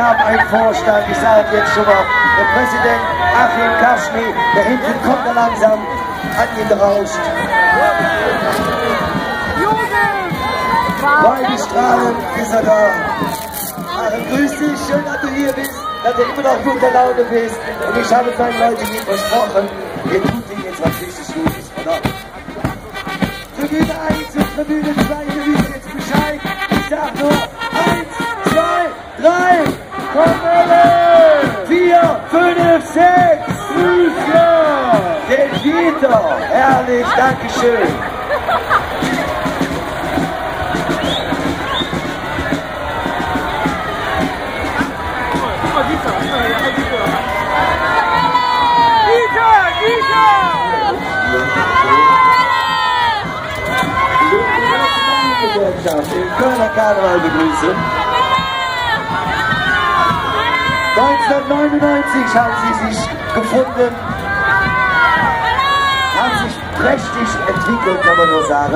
haben einen Vorstand, ich sage jetzt schon mal, der Präsident Achim Kaschny, der hinten kommt er langsam an ihn rauscht. Freudestrahlend ist er da. Achim, grüß dich, schön, dass du hier bist, dass du immer noch guter Laune bist. Und ich habe meinen Leuten hier versprochen, ihr tut ihnen jetzt was richtig Gutes, oder? Tribüne 1 und Tribüne 2, wir wissen jetzt Bescheid. Ich sag nur 1, 2, 3, komm alle! 4, 5, 6, Grüße! Der Dieter, herrlich, Dankeschön. Den Kölner Karneval begrüßen. 1999 haben sie sich gefunden, haben sich prächtig entwickelt, kann man nur sagen.